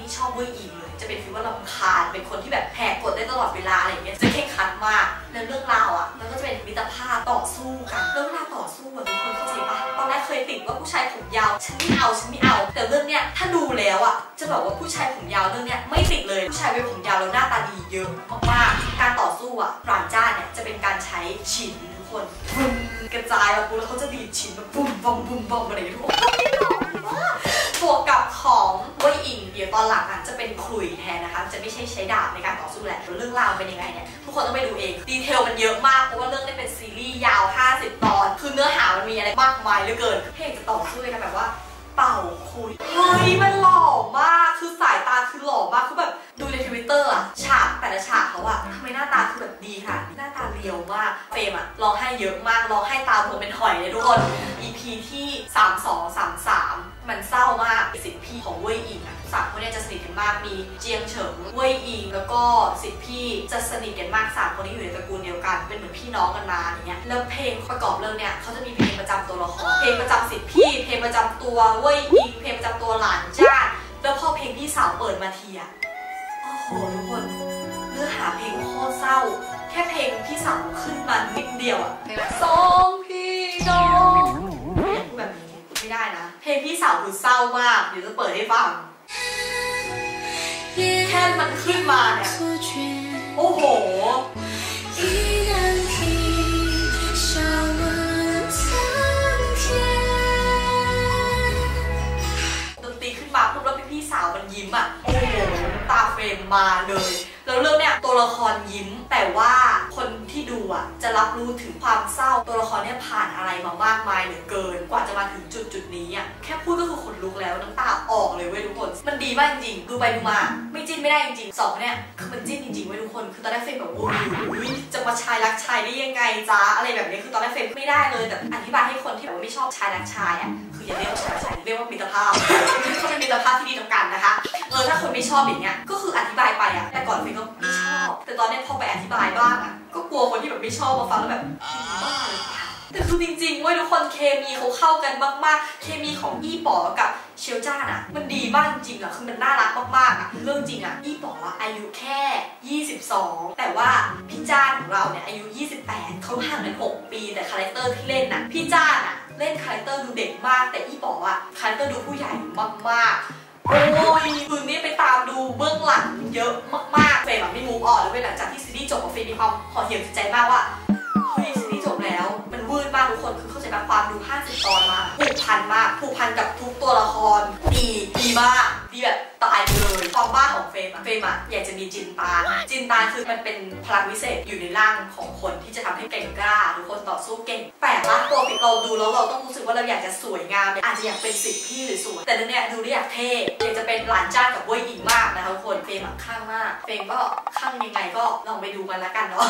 ไม่ชอบเว่ยอิงเลยจะเป็นฟีลว่ารำคาญเป็นคนที่แบบแหกกฎได้ตลอดเวลาอะไรอย่างเงี้ยจะเคร่งครัดมากแล้วเรื่องราวอ่ะมันก็จะเป็นมิตรภาพต่อสู้กันเรื่องราวต่อสู้อ่ะทุกคนเข้าใจปะตอนแรกเคยติดว่าผู้ชายผมยาวฉันไม่เอาฉันไม่เอาแต่เรื่องเนี้ยถ้าดูแล้วอ่ะจะบอกว่าผู้ชายผมยาวเรื่องเนี้ยไม่ติดเลยผู้ชายเว้ยผมยาวแล้วหน้าตาดีเยอะมากๆการต่อสู้อ่ะหลานจ้าเนี่ยจะเป็นการใช้ฉินทุกคนกระจายแบบปุ๊บแล้วเขาจะดีดฉินแบบบุ้มบอมบุ้มบอมอะไรทุกคนบวกกับของเว่ยอิงเดี๋ยวตอนหลังอ่ะจะเป็นขลุ่ยแทนนะคะจะไม่ใช่ใช้ดาบในการต่อสู้แหละเรื่องราวเป็นยังไงเนี่ยทุกคนต้องไปดูเองดีเทลมันเยอะมากเพราะว่าเรื่องนี้เป็นซีรีส์ยาวห้าสิบตอนคือเนื้อหามันมีอะไรมากมายเหลือเกินเพลงจะต่อสู้กันแบบว่าเป่าคุยเฮ้ยมันหล่อมากคือสายตาคือหล่อมากคือแบบดูในทวิตเตอร์อะฉากแต่ละฉากเขาอะทำไมหน้าตาคือแบบดีค่ะหน้าตาเรียวมากเฟรมอะร้องไห้เยอะมากร้องไห้ตาผมเป็นหอยเลยทุกคน อี พี ที่สามสอง สามสามมันเศร้ามากสิทธิพี่ของเว่ยอิงอะสามคนนี้จะสนิทกันมากมีเจียงเฉิงเว่ยอิงแล้วก็สิทธิพี่จะสนิทกันมากสามคนนี้อยู่ในตระกูลเดียวกันเป็นเหมือนพี่น้องกันมาอย่างเงี้ยแล้วเพลงประกอบเรื่องเนี้ยเขาจะมีเพลงประจำตัวละครเพลงประจำสิทธิพี่เพลงประจำตัวเว่ยอิงเพลงประจำตัวหลานจ้าแล้วพอเพลงพี่สาวเปิดมาทีอะโอ้โหทุกคนเนื้อหาเพลงโคตรเศร้าแค่เพลงพี่สาวขึ้นมานิดเดียวอะสองพี่น้องแบบนี้ไม่ได้นะเพลงพี่สาวคือเศร้ามากเดี๋ยวจะเปิดให้ฟังแค่มันขึ้นมาเนี่ยโอ้โหดนตรีขึ้นมาปุ๊บแล้วพี่สาวมันยิ้มอ่ะโอ้โหตาเฟรมมาเลยแล้วเรื่องเนี้ยตัวละครยิ้มแต่ว่าคนที่ดูอ่ะจะรับรู้ถึงความเศร้าตัวละครเนี้ยผ่านอะไรมามากมายเหลือเกินกว่าจะมาถึงจุดจุดนี้อ่ะแค่พูดก็คือขนลุกแล้วน้ำตาออกเลยเว้ยทุกคนมันดีมากจริงๆดูไปดูมาไม่จิ้นไม่ได้จริงๆสองเนี่ยคือมันจิ้นจริงๆเว้ยทุกคนคือตอนแรกเฟรมแบบโอ้ยจะมาชายรักชายได้ยังไงจ้าอะไรแบบนี้คือตอนแรกเฟรมไม่ได้เลยแต่อธิบายให้คนที่แบบว่าไม่ชอบชายรักชายอ่ะคืออย่าเรียกว่าชายรักชายเรียกว่ามิตรภาพเขาเป็นมิตรภาพที่ดีต่อกันนะคะเออถ้าคนไม่ชอบอย่างเงี้ยก็คืออธิบายไปอ่ะแต่ก่อนเฟรมก็ไม่ชอบแต่ตอนนี้พอไปอธิบายบ้างอ่ะก็กลัวคนที่แบบไม่ชอบมาฟังแล้วแบบบ้าหรือเปล่าแต่คือจริงๆเว้ยทุกคนเคมีเขาเข้ากันมากๆเคมีของอี้ป๋อกับเชียวจ้านอ่ะมันดีมากจริงอ่ะคือมันน่ารักมากๆอ่ะเรื่องจริงอ่ะอี้ป๋ออายุแค่ยี่สิบสองแต่ว่าพี่จ้านของเราเนี่ยอายุยี่สิบแปดเขาห่างกันหกปีแต่คาแรคเตอร์ที่เล่นน่ะพี่จ้านอ่ะเล่นคาแรคเตอร์ดูเด็กมากแต่อี้ป๋ออ่ะคาแรคเตอร์ดูผู้ใหญ่มากๆโอ้ยคืนนี้ไปตามดูเบื้องหลังเยอะมากๆเฟรมแบบไม่มูฟออนเลยหลังจากที่ซีรีส์จบกับเฟรมมีความห่อเหี่ยวจิตใจมากว่าเฮ้ยซีรีส์จบแล้วมันวืดมากทุกคนคือเข้าใจแบบความดูห้าสิบตอนมาผูกพันมากผูกพันกับทุกตัวละครดีดีมากดีแบบตายเลยความบ้าของเฟรมอะเฟรมอะอยากจะมีจินตาจินตาคือมันเป็นพลังวิเศษอยู่ในร่างของคนที่จะทำให้เก่งกล้าทุกคนต่อสู้เก่งแปลกว่าตัวเราดูแล้วเราต้องรู้สึกว่าเราอยากจะสวยงามอาจจะอยากเป็นสิทธิพี่หรือสวยแต่เรื่องนี้ดูได้อยากเท่อยากจะเป็นหลานจ้ากับเว่ยอิงมากนะคะทุกคนเฟรมข้างมากเฟรมก็ข้างยังไงก็ลองไปดูกันละกันเนาะ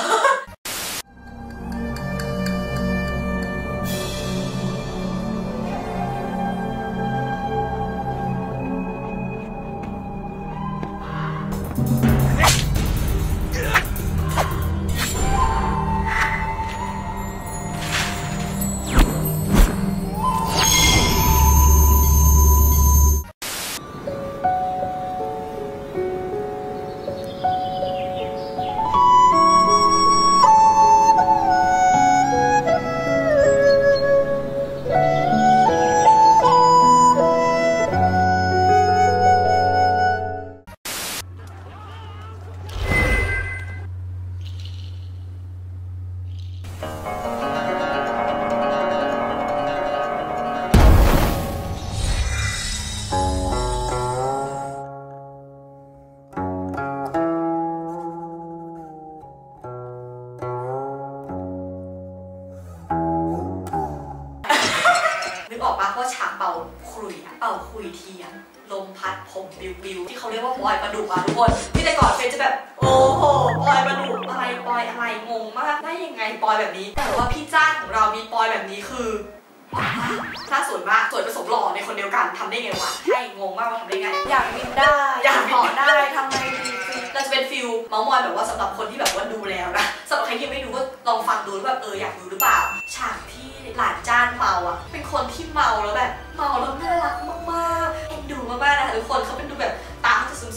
ออกมาเพราะฉากเป่าขลุ่ยเป่าขลุ่ยเทียนลมพัดผมบิวบิวที่เขาเรียกว่าปอยปลาดุกอะทุกคนที่แต่ก่อนเฟนจะแบบโอ้โหปอยปลาดุกอะไรปอยอะไรงงมากได้ยังไงปอยแบบนี้แต่ว่าพี่จ้านของเรามีปอยแบบนี้คือถ้าสวยมากสวยผสมหล่อในคนเดียวกันทำได้ไงวะใช่งงมากว่าทำได้ไงอยากบินได้อยากเหาะได้ทำไงดีเราจะเป็นฟิลเมาส์มอยแบบว่าสำหรับคนที่แบบว่าดูแล้วนะสำหรับใครที่ไม่ดูก็ลองฟังดูแบบเอออยากดูหรือเปล่าฉากที่หลานจ้านเมาอ่ะเป็นคนที่เมาแล้วแบบเมาแล้วน่ารักมากๆเอ็นดูมากๆนะคะทุกคนเขาเป็นดูแบบตาเขาจะซึ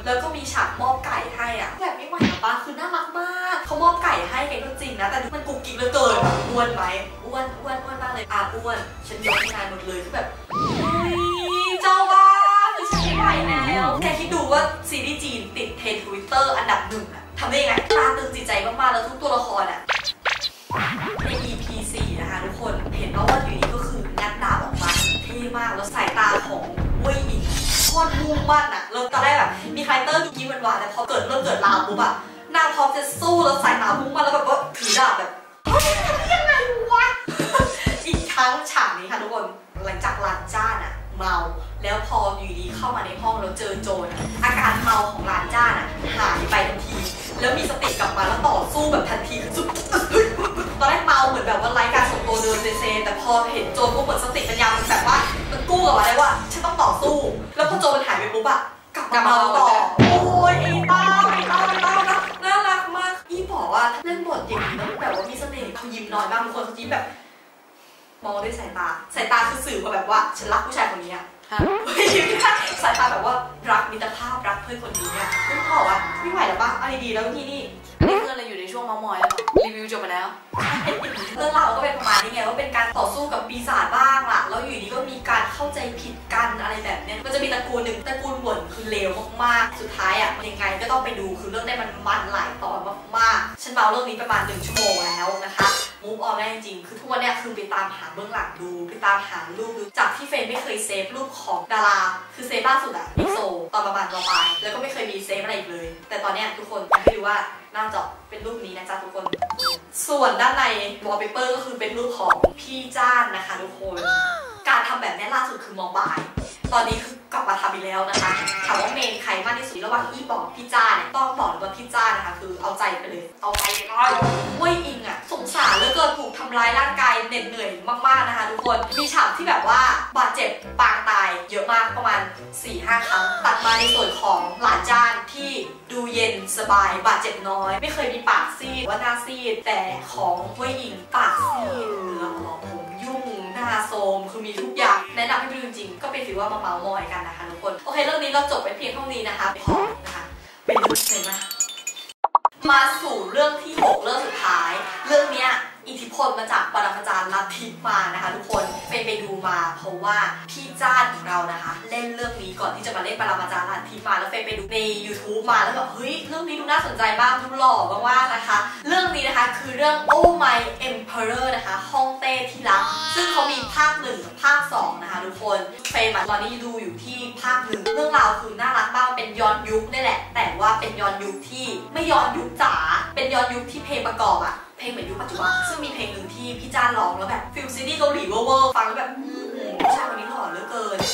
แล้วก็มีฉากมอบไก่ให้อ่ะแบบไม่ไหวนะป้าคือน่ารักมากเขามอบไก่ให้แกก็จริงนะแต่มันกุ๊กกิ๊กเหลือเกินอ้วนไหมอ้วนอ้วนอ้วนมากเลยอ่ะอ้วนฉันยกงานหมดเลยคือแบบเจ้าบ้าคือฉันไม่ไหวแล้วแกคิดดูว่าซีรีส์จีนติดเทรนด์ทวิตเตอร์อันดับหนึ่งอะทำได้ยังไงตาตึงจิตใจมากๆแล้วทุกตัวละครอะใน อี พี สี่นะคะทุกคนเห็นว่าวันอยู่นี้ก็คืองัดดาบออกมาเท่มากแล้วสายตาของเว่ยอิงโคตรมุ่งมั่นอะแล้วตอนแรกแบบมีคาแรคเตอร์ยิ้มหวานๆแต่พอเกิดเริ่มเกิดราวปุ๊บอะนางพร้อมจะสู้แล้วสายตามุ่งมั่นแล้วแบบว่าถือดาบแบบเฮ้ยทำได้ยังไงวะ อีกทั้งฉากนี้ค่ะทุกคนหลังจากหลานจ้านอะเมาแล้วพออยู่ดีเข้ามาในห้องแล้วเจอโจรอาการเมาของหลานจ้านอะหายไปทันทีแล้วมีสติกลับมาแล้วต่อสู้แบบทันทีสุดตอนแรกเมาเหมือนแบบว่าไร้การทรงตัวเดินเซแต่พอเห็นโจรก็เหมือนสติปัญญามันแบบว่ามันกู้กับมาได้ว่าฉันต้องต่อสู้แล้วพอโจรมันหายไปปุ๊บอะกลับมาเมาต่อโอ้ยไอ้ต้าไอ้ต้าไอ้ต้านะน่ารักมากอีบอกว่าเล่นบทอย่างนี้แล้วแบบว่ามีเสน่ห์เขายิ้มน้อยมากทุกคนเขายิ้มแบบมองด้วยสายตาสายตาคือสื่อมาแบบว่าฉันรักผู้ชายคนนี้อะสายตาแบบว่ารักมิตรภาพรักเพื่อนคนนี้เนี่ยคุณพ่อวะไม่ไหวแล้วป่ะเอาดีๆแล้วที่นี่นี่คืออะไรอยู่ในช่วงเมามอยแล้วรีวิวจบไปแล้วเรื่องราวก็เป็นประมาณนี้ไงว่าเป็นการต่อสู้กับปีศาจบ้างล่ะแล้วอยู่ดีก็มีการเข้าใจผิดกันอะไรแบบเนี้ยมันจะมีตระกูลหนึ่งตระกูลหวนคือเลวมากๆสุดท้ายอ่ะยังไงก็ต้องไปดูคือเรื่องได้มันมันหลายตอนมากๆฉันเมาเรื่องนี้ประมาณหนึ่งชั่วโมงแล้วนะคะมูฟออนได้จริงๆคือทุกวันเนี้ยคือไปตามหาเบื้องหลังดูไปตามหารูปดูจากที่เฟรมไม่เคยเซฟรูปของดาราคือเซฟล่าสุดอะมิโซตอนประมาณปลายแล้วก็ไม่เคยมีเซฟอะไรอีกเลยแต่ตอนเนี้ยทุกคนอยากให้ดูว่าหน้าจอเป็นรูปนี้นะจ๊ะทุกคนส่วนด้านในวอลเปเปอร์ก็คือเป็นรูปของพี่จ้านนะคะทุกคนการทำแบบนี้ล่าสุดคือมองบ่ายตอนนี้คือกลับมาทำอีกแล้วนะคะถามว่าเมนใครมากที่สุดระหว่างอี้บอกพี่จ้าเนี่ยต้องบอกเลยว่าพี่จ้านะคะคือเอาใจไปเลยเอาใจเลยเว่ยอิงอะสงสารเหลือเกินถูกทำร้ายร่างกายเหน็ดเหนื่อยมากๆนะคะทุกคนมีฉากที่แบบว่าบาดเจ็บปางตายเยอะมากประมาณ สี่ห้า ครั้งตัดมาในส่วนของหลานจ้านที่ดูเย็นสบายบาดเจ็บน้อยไม่เคยมีปากซีดว่าหน้าซีดแต่ของเว่ยอิงปากซีดเหลืองหอมผมยุ่งหน้าโทรมคือมีทุกอย่างแนะนำให้ไปดูจริงๆก็เป็นฟีลว่ามาเมาส์มอยกันนะคะทุกคนโอเคเรื่องนี้เราจบไปเพียงเท่านี้นะคะพอนะคะเป็นรูปเลยนะมาสู่เรื่องที่หกเรื่องสุดท้ายเรื่องเนี้ยอิทธิพลมาจากปรมาจารย์ลัทธิมานะคะทุกคนไปไปดูมาเพราะว่าพี่จ้านของเรานะคะเล่นเรื่องนี้ก่อนที่จะมาเล่นปรมาจารย์ลัทธิมาแล้วไปไปดูใน ยูทูบ มาแล้วแบบเฮ้ยเรื่องนี้ดูน่าสนใจมากดูหล่อมากๆนะคะเรื่องนี้นะคะคือเรื่อง Oh My Emperor นะคะฮ่องเต้ที่รักซึ่งเขามีภาคหนึ่งกับภาคสองนะคะทุกคนเฟรมตอนนี้ดูอยู่ที่ภาคหนึ่งเรื่องราวคือน่ารักมากเป็นย้อนยุคนี่แหละแต่ว่าเป็นย้อนยุคที่ไม่ย้อนยุคจ๋าเป็นย้อนยุคที่เพลงประกอบอะเพลงเหมือนยุคปัจจุบันซึ่งมีเพลงหนึ่งที่พี่จ้านร้องแล้วแบบฟิลซีรีส์เกาหลีเวอร์ฟังแล้วแบบผู้ชายคนนี้หล่อเหลือเกิน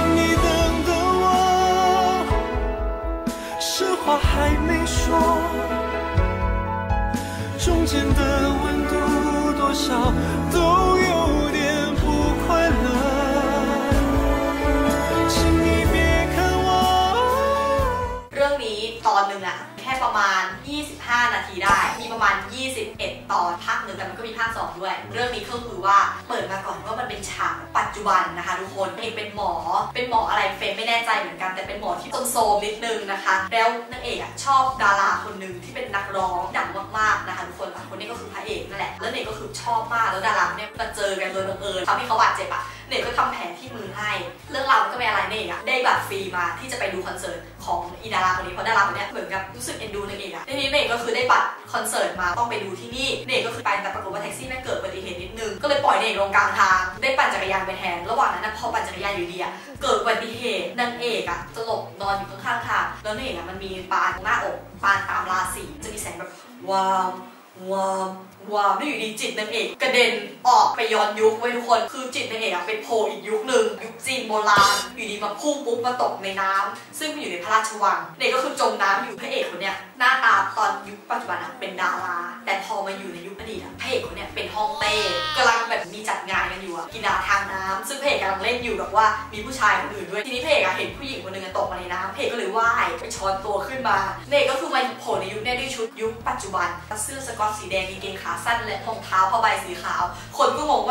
实话还没说中间的温度多少都有点不快乐请你别看我เรื่องนี้ตอนหนึ่งอะแค่ประมาณยี่สิบห้านาทีได้มีประมาณยี่สิบเอ็ดตอนภาคหนึ่งแต่มันก็มีภาคสองด้วยเรื่องนี้ก็คือว่าเปิดมาก่อนว่ามันเป็นฉากปัจจุบันนะคะทุกคนเอกเป็นหมอเป็นหมออะไรเฟรมไม่แน่ใจเหมือนกันแต่เป็นหมอที่โซมนิดนึงนะคะแล้วนางเอกอ่ะชอบดาราคนหนึ่งที่เป็นนักร้องดังมากๆนะคะทุกคนคนนี้ก็คือพระเอกนั่นแหละแล้วเนกก็คือชอบมากแล้วดาราเนี่ยมาเจอกันโดยบังเอิญทำให้เขาบาดเจ็บอ่ะเนกก็ทำแผลที่มือให้เรื่องราวมันก็เป็นอะไรเนกอ่ะได้บัตรฟรีมาที่จะไปดูคอนเสิร์ตของอีดาราคนนี้เพราะดาราคนนี้เหมือนกับรู้สึกเอ็นดูนางเอกอ่ะทีนี้เนกก็คือได้บัตรคอนเสิร์ตมาต้องไปดูที่นี่เนกก็คือไปแต่ปรากฏว่าแท็กซี่แม่เกิดอุบัติเหตุนิดนึงก็เลยปล่อยเนกลงกลางทางได้ปั่นจักรยานไปแทนระหว่างนั้นพอปั่นจักรยานอยู่ดีอ่ะเกิดอุบัติเหตุนางเอกอ่ะจะหลบนอนอยู่ข้างๆทางแล้วนางเอกอ่ะมันมีปานหน้าอกปานตามราศีจะมีแสงแบบว้าวว้าวว้าวไม่อยู่ดีจิตนางเอกกระเด็นออกไปย้อนยุคไว้ทุกคนคือจิตนางเอกอะเป็นโพอีกยุคหนึ่งยุคจีนโบราณอยู่ดีมาพุ่งปุ๊บมาตกในน้ำซึ่งมันอยู่ในพระราชวังเด็กก็คือจมน้ำอยู่พระเอกคนเนี้ยหน้าตาตอนยุคปัจจุบันอะเป็นดาราแต่พอมาอยู่ในยุคอดีตอะพระเอกคนเนี้ยเป็นฮ่องเต้กำลังแบบมีจัดงานกันอยู่อะกีฬาทางน้ำซึ่งพระเอกกำลังเล่นอยู่แบบว่ามีผู้ชายคนอื่นด้วยทีนี้พระเอกอะเห็นผู้หญิงคนนึงตกมาในน้ำพระเอกก็เลยว่ายไปช้อนตัวขึ้นมาเด็กก็คือมาโผล่ในยุคนี้ด้วยชุดยุคปัจจุบันเสื้อสกอตสีแดงกางเกงขาสั้นและรองเท้าผ้าใบสีขาวคนก็งงว่าอ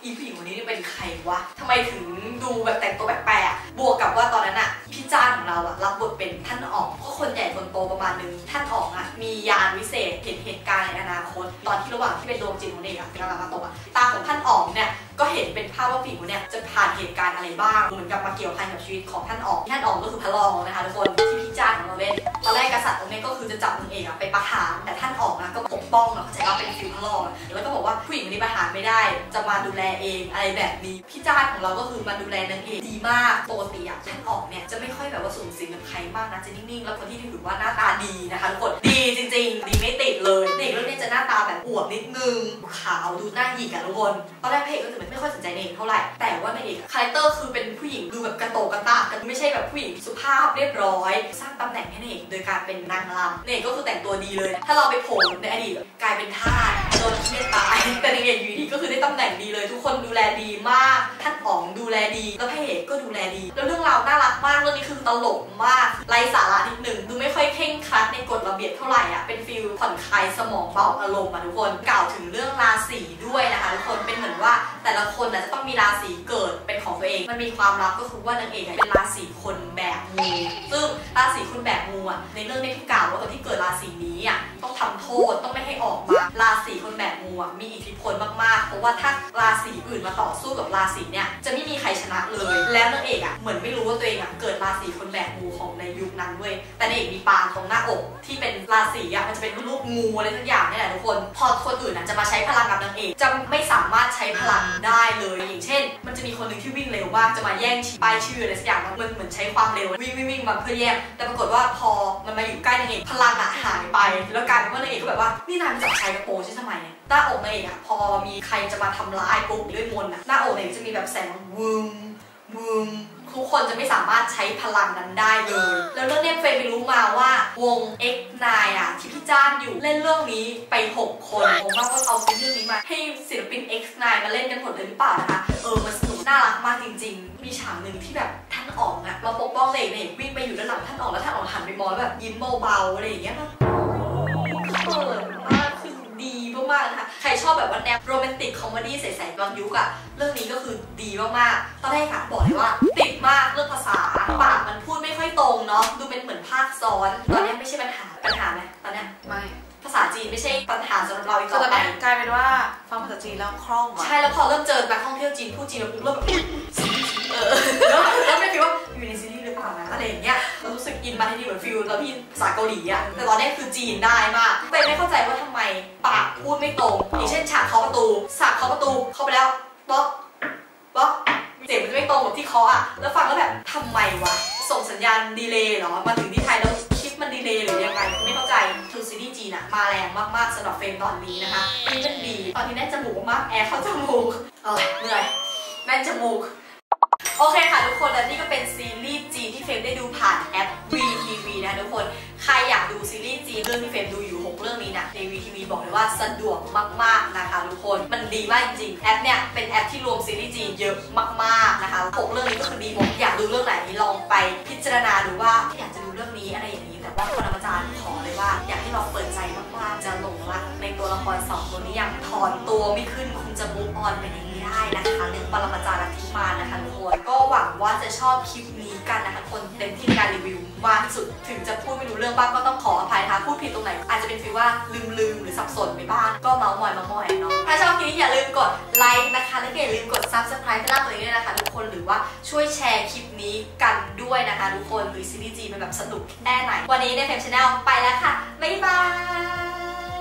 อีผู้หญิงคนนี้เป็นใครวะทำไมถึงดูแบบแต่งตัวแปลกๆบวกกับว่าตอนนั้นอะพี่จ้างของเราอะรับบทเป็นท่านอ๋องก็คนใหญ่คนโตประมาณนึงท่านอ๋องอะมียานวิเศษเห็นเหตุการณ์ในอนาคตตอนที่ระหว่างที่เป็นดวงจิตของเด็กอะกำลังมาตกอะตาของท่านอ๋องเนี่ยก็เห็นเป็นภาพว่าผู้หญิงคนนี้จะผ่านเหตุการณ์อะไรบ้างเหมือนกับมาเกี่ยวพันกับชีวิตของท่านอ๋องท่านอ๋องก็คือพระรองนะคะทุกคนที่พี่จ้างของเราเล่นตอนแรกกษัตริย์ตรงนี้ก็คือจะจับนางเอกอะไปประหารแต่ท่านอ๋องนะก็ปกป้องเนาะจะรับเป็นฟิลพระรองแล้วก็บอกว่าผู้หญิงคนนี้ประหารไม่ได้จะมาดูแลเองอะไรแบบนี้พี่จ้างของเราก็คือมาดูแลนางเอกดีมากปกติอะท่านอ๋องเนี่ยจะไม่ค่อยแบบว่าสูงสิงกับใครมากนะจะนิ่งๆแล้วคนที่ถือว่าหน้าตาดีนะคะทุกคนดีจริงๆดีไม่ติดเลยเด็กเรื่องนี้จะหน้าตาแบบอวบนิดนึงขาวดูหน้าหยิกอะทุกคนตอนแรกพระเอกก็จะไม่ค่อยสนใจนางเอกเท่าไหร่แต่ว่านางเอกคาแรคเตอร์คือเป็นผู้หญิงดูแบบกระโตกกระตากกันไม่ใช่แบบผู้หญิงสุภาพเรียบร้อยสร้างตำแหน่งให้นางเอกโดยการเป็นนางรำนางเอกก็คือแต่งตัวดีเลยถ้าเราไปโผล่ในอดีตกลายเป็นทาสโดนเมตตายแต่นางเอกอยู่ดีก็คือได้ตำแหน่งดีเลยทุกคนดูแลดีมากท่านอ๋องดูแลดีแล้วพระเอกก็ดูแลดีแล้วเรื่องราวน่ารักมากเรื่องนี้คือตลกมากไร้สาระนิดหนึ่งดูไม่ค่อยเคร่งครัดในกฎระเบียบเท่าไหร่อ่ะเป็นฟีลผ่อนคลายสมองเบาอารมณ์อ่ะทุกคนกล่าวถึงเรื่องราศีด้วยนะคะทุกคนเป็นเหมือนว่าแต่ละคนจะต้องมีราศีเกิดเป็นของตัวเองมันมีความลับก็คือว่านางเอกเป็นราศีคนแบกงูซึ่งราศีคนแบกงูอ่ะในเรื่องนี้ที่กล่าวว่าคนที่เกิดราศีนี้อ่ะต้องทำโทษต้องไม่ให้ออกมาราศีคนแบกงูอ่ะมีอิทธิพลมากๆเพราะว่าถ้าราศีอื่นมาต่อสู้กับราศีเนี่ยจะไม่มีใครชนะเลยแล้วนางเอกอ่ะเหมือนไม่รู้ว่าตัวเองอ่ะเกิดราศีคนแบกงูของในยุคนั้นเว้ยแต่นางเอกมีปานตรงหน้าอกที่เป็นราศีอ่ะมันจะเป็นรูปงูอะไรทุกอย่างนี่แหละทุกคนพอคนอื่นอ่ะจะมาใช้พลังกับนางเอกจะไม่สามารถใช้พลังได้เลยอย่างเช่นมันจะมีคนหนึ่งที่วิ่งเร็วมากจะมาแย่งป้ายชื่ออะไรสักอย่างมันเหมือนใช้ความเร็ววิ่งวิ่งวิ่งมาเพื่อแย่งแต่ปรากฏว่าพอมันมาอยู่ใกล้นางเอกพลังอ่ะหายไปแล้วกลายเป็นว่านางเอกก็แบบว่านี่นายมาจับชายกระโปรงใช่ทำไมเนี่ยหน้าอกนางเอกอ่ะพอมีใครจะมาทำร้ายปุ๊บด้วยมนต์อ่ะหน้าอกนางเอกจะมีแบบแสงวึมวึมทุกคนจะไม่สามารถใช้พลังนั้นได้เลยแล้วเรื่องนี้เฟย์ไปรู้มาว่าวง เอ็กซ์ ไนน์ อ่ะที่พี่จ้างอยู่เล่นเรื่องนี้ไปหกคนผมว่าก็เอาซีรีส์นี้มาให้ศิลปิน เอ็กซ์ ไนน์ มาเล่นกันหมดเลยหรือเปล่านะคะเออมันสนุกน่ารักมากจริงๆมีฉากหนึ่งที่แบบท่านอ๋องอ่ะมาปกป้องเด็กเนี่ยวิ่งไปอยู่ด้านหลังท่านอ๋องแล้วท่านอ๋องหันไปมองแล้วแบบยิ้มเบาๆอะไรอย่างเงี้ยแบบเปิดมากคือดีมากๆนะคะใครชอบแบบว่าแนวโรแมนติกคอมเมดี้ใสๆย้อนยุคอะเรื่องนี้ก็คือดีมากๆตอนแรกอะบอกเลยว่าติดมากเรื่องภาษาปากมันพูดไม่ค่อยตรงเนาะดูเป็นเหมือนภาคซ้อนตอนนี้ไม่ใช่ปัญหาปัญหาไหมตอนนี้ไม่ภาษาจีนไม่ใช่ปัญหาสำหรับเราอีกต่อไปกลายเป็นว่าฟังภาษาจีนแล้วคล่องอ่ะใช่แล้วพอเริ่มเจอนักท่องเที่ยวจีนพูดจีนแล้วปุ๊บเริ่มแบบเออแล้วแล้วไม่คิดว่าอยู่ในซีรีส์หรือเปล่านะอะไรอย่างเงี้ยเรารู้สึกอินมาที่นี่เหมือนฟิลแล้วพี่ภาษาเกาหลีอะแต่ตอนนี้คือจีนได้มากเป็นไม่เข้าใจว่าทำไมปากพูดไม่ตรงอย่างเช่นฉากเคาะประตูฉากเคาะประตูเข้าไปแล้วป๊อกป๊อกเสียงมันจะไม่ตรงกับที่เคาะอะแล้วฟังแล้วแบบทำไมวะส่งสัญญาณดีเลย์เหรอมาถึงที่ไทยแล้วคลิปมันดีเลย์หรือยังไงไม่เข้าใจคือซีรีส์จีนอะมาแรงมากๆสำหรับเฟรมตอนนี้นะคะนี่เป็นดีตอนนี้แน่นจมูกมากแอร์เข้าจมูกเออเหนื่อยแน่นจมูกโอเคค่ะทุกคนและนี่ก็เป็นซีรีส์จีนที่เฟรมได้ดูผ่านแอป วี ที วี นะทุกคนใครอยากดูซีรีส์จีนเรื่องที่เฟรมดูอยู่หกเรื่องนี้นะใน วี ที วี บอกเลยว่าสะดวกมากๆนะคะทุกคนมันดีมากจริงๆแอปเนี่ยเป็นแอปที่รวมซีรีส์จีนเยอะมากๆนะคะหกเรื่องนี้ก็คือดีหมดอยากดูเรื่องไหนลองไปพิจารณาดูว่าอยากจะดูเรื่องนี้อะไรอย่างนี้แต่ว่าคนอาจารย์ขอเลยว่าอยากให้ลองเปิดใจมากๆจะหลงรักในตัวละครสองตัวนี้อย่างถอนตัวไม่ขึ้นคงจะมูฟออนไปอย่างนี้ได้นะคะเรื่องปรมาจารย์ทิมานนะคะทุกคนก็หวังว่าจะชอบคลิปนี้กันนะคะคนเต็มที่ในการรีวิวมากที่สุดถึงจะพูดไม่รู้เรื่องบ้างก็ต้องขออภัยนะคะพูดผิดตรงไหนอาจจะเป็นฟีลว่าลืมๆหรือสับสนไปบ้างก็เมาส์มอยเมาส์มอยเนาะถ้าชอบคลิปนี้อย่าลืมกดไลค์นะคะและอย่าลืมกด ซับสไครบ์ ให้หน้าตัวเองด้วยนะคะทุกคนหรือว่าช่วยแชร์คลิปนี้กันด้วยนะคะทุกคนหรือซีรีส์จีนเป็นแบบสนุกแค่ไหนวันนี้ในเฟรมชาแนลไปแล้วค่ะบ๊ายบาย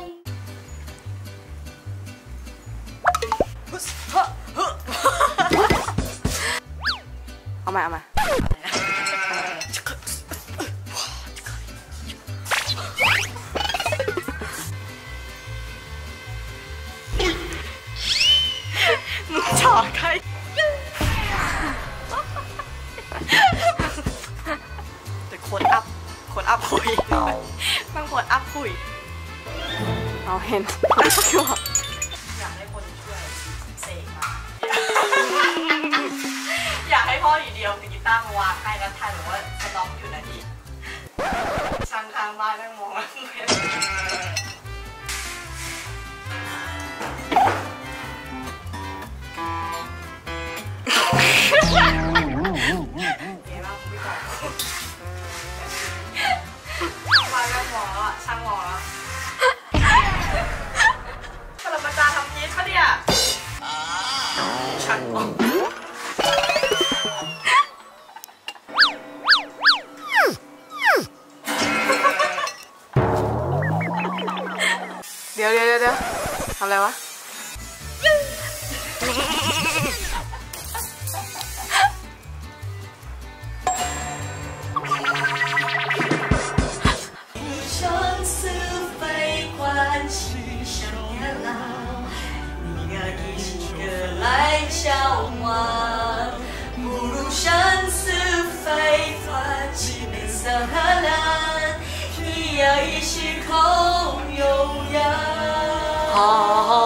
เอามาเอามามึงจ่อใครแต่โคตรอัพโคตรอัพคุยบางโคตรอัพคุยเอาเห็นน่ากลัวอยากให้คนช่วยเสกมาอยากให้พ่อทีเดียวกับกีตาร์มาวางให้แล้วถ่ายแบบว่าจะร้องอยู่นาทีช่างทางบ้านนั่งมองแล้วเดี๋ยวเดี๋ยวเดี๋ยวทำอะไรวะ笑话，不如生死非花，凄美色和蓝，一摇一时空悠扬。